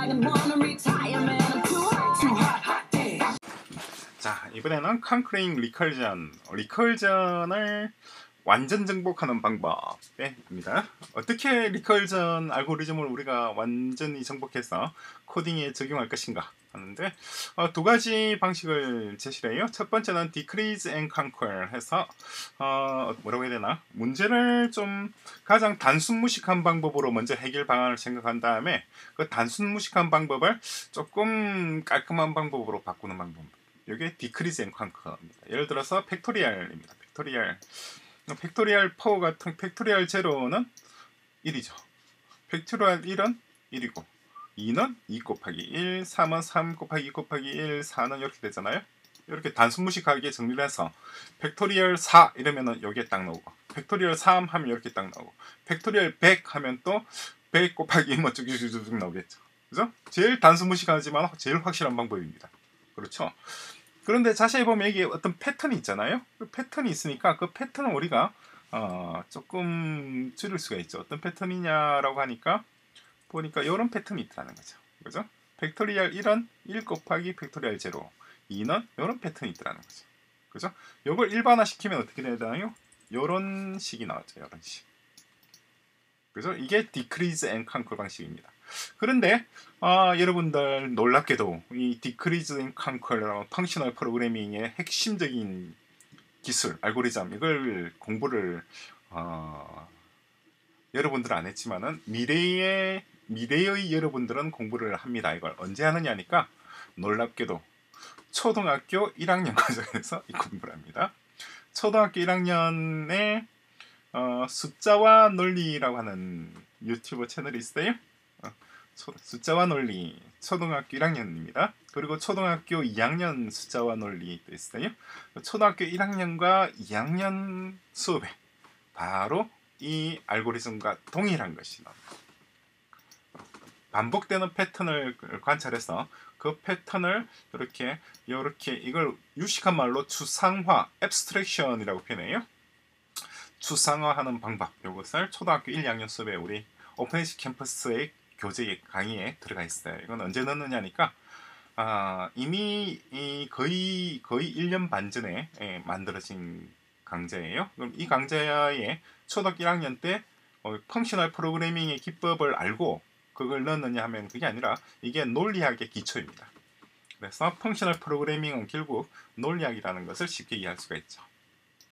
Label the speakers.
Speaker 1: 자, 이번에는 컨크링 리컬전을 완전 정복하는 방법입니다. 어떻게 리컬전 알고리즘을 우리가 완전히 정복해서 코딩에 적용할 것인가 하는데 두 가지 방식을 제시를 해요. 첫 번째는 decrease and conquer 해서 뭐라고 해야 되나, 문제를 좀 가장 단순 무식한 방법으로 먼저 해결 방안을 생각한 다음에 그 단순 무식한 방법을 조금 깔끔한 방법으로 바꾸는 방법, 이게 decrease and conquer입니다. 예를 들어서 팩토리얼입니다. 팩토리얼 4 같은 팩토리얼 제로는 1이죠. 팩토리얼 1은 1이고 2는 2 곱하기 1, 3은 3 곱하기 2 곱하기 1, 4는 이렇게 되잖아요. 이렇게 단순무식하게 정리를 해서 팩토리얼 4 이러면은 여기에 딱 나오고, 팩토리얼 3 하면 이렇게 딱 나오고, 팩토리얼 100 하면 또 100 곱하기 뭐 쭉쭉쭉 나오겠죠. 그죠? 제일 단순무식하지만 제일 확실한 방법입니다. 그렇죠? 그런데 자세히 보면 이게 어떤 패턴이 있잖아요. 그 패턴이 있으니까 그 패턴을 우리가 조금 줄일 수가 있죠. 어떤 패턴이냐라고 하니까 보니까 이런 패턴이 있다는 거죠. 그죠? 팩토리얼 1은 1 곱하기 팩토리얼 제로, 2는 이런 패턴이 있다는 거죠. 그죠? 이걸 일반화시키면 어떻게 되나요? 이런 식이 나왔죠. 이런 식. 그죠? 이게 decrease and conquer 방식입니다. 그런데 여러분들 놀랍게도 이 decrease and conquer 펑셔널 프로그래밍의 핵심적인 기술, 알고리즘, 이걸 공부를 여러분들은 안 했지만은 미래의 여러분들은 공부를 합니다. 이걸 언제 하느냐니까 놀랍게도 초등학교 1학년 과정에서 이 공부를 합니다. 초등학교 1학년에 숫자와 논리라고 하는 유튜브 채널이 있어요. 숫자와 논리, 초등학교 1학년입니다. 그리고 초등학교 2학년 숫자와 논리도 있어요. 초등학교 1학년과 2학년 수업에 바로 이 알고리즘과 동일한 것이 나옵니다. 반복되는 패턴을 관찰해서 그 패턴을 이렇게 이걸 유식한 말로 추상화, abstraction이라고 표현해요. 추상화하는 방법, 이것을 초등학교 1, 2학년 수업에 우리 오픈에듀 캠퍼스의 교재 강의에 들어가 있어요. 이건 언제 넣느냐니까 이미 거의 1년 반 전에 만들어진 강좌예요. 그럼 이 강좌에 초등학교 1학년 때 펑셔널 프로그래밍의 기법을 알고 그걸 넣느냐 하면 그게 아니라 이게 논리학의 기초입니다. 그래서 펑셔널 프로그래밍은 결국 논리학이라는 것을 쉽게 이해할 수가 있죠.